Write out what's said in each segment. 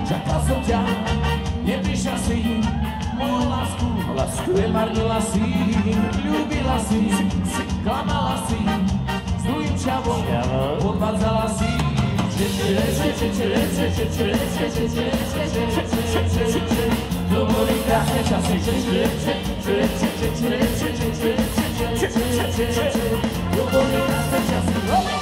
Čakal som ťa, neprišiel si, moju lásku, premarnila si, ľúbila si, klamala si, s druhým čavom, podvádzala si. To boli krásne časy. To boli krásne časy.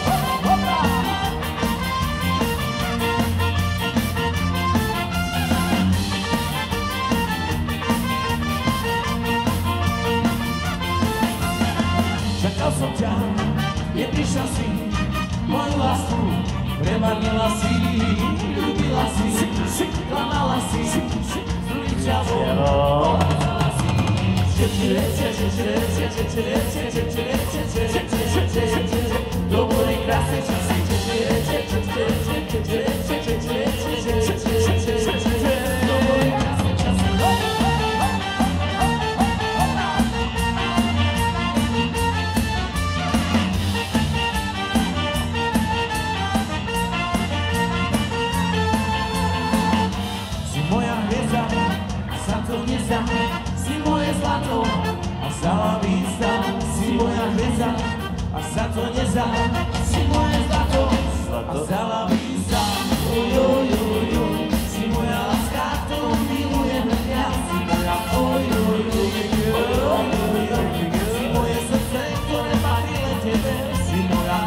Čakal som ťa, neprišiel si, moju lásku premarnila si, ľúbila si, klamala si, s druhým čavom, podvádzala si. To boli krásne časy. Si moje zlato a závisá, si moja hviezda a sa to nezdá. Si moje zlato a závisá, si moja láska, ktorú milujem ja. Si moja si moje srdce, ktoré patrí len tebe. Si moja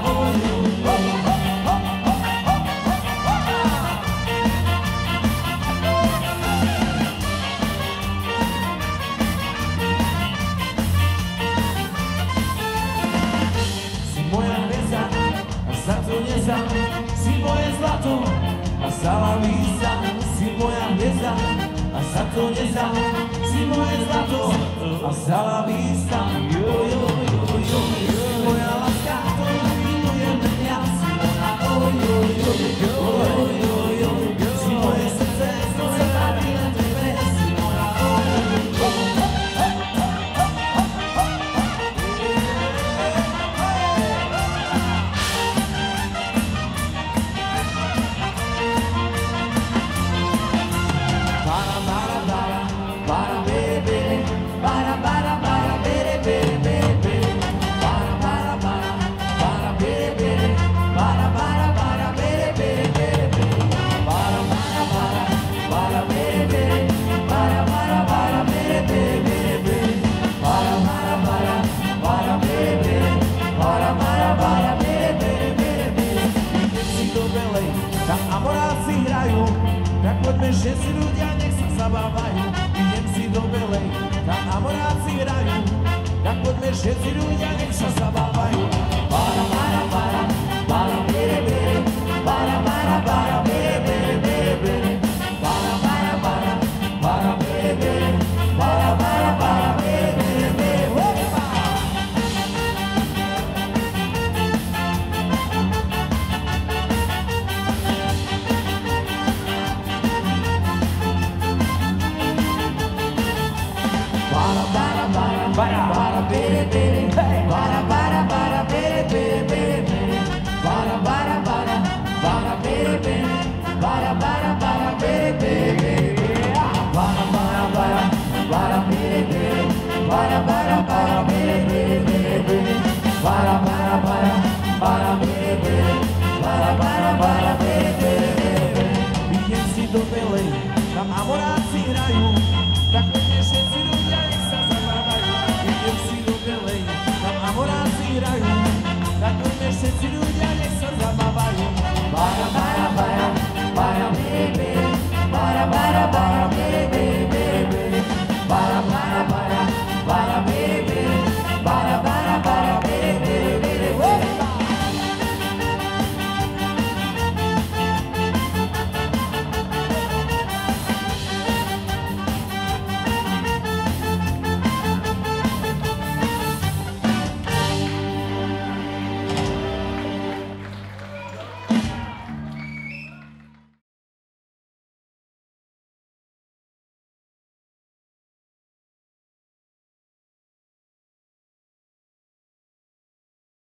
si moje zlato a závisá, si moja hviezda a sa to nezdá. Si moje zlato a závisá, si moja láska, ktorú milujem ja. Si moja si moje srdce, ktoré patrí len tebe. Si moja všetci ľudia nech sa zabávajú, idem si do Belej, tam amoráci hrajú, tak poďme všetci ľudia nech sa zabávajú. Para, para, para, para, bere, bere, para, para, para, bere, bere, bere, bere, para, para, para, para, bere, bere, para, para, para, bere, bere, bere, opa! Para bere bere, para bere bere bere, para bere bere, para bere bere bere, para bere bere, para bere bere bere, para bere bere, para bere bere. Idem si do Belej, tam amoráci hrajú, tak poďme všetci ľudia nech sa zabávajú. Idem si do Belej, tam amoráci hrajú, tak poďme všetci ľudia nech sa zabávajú.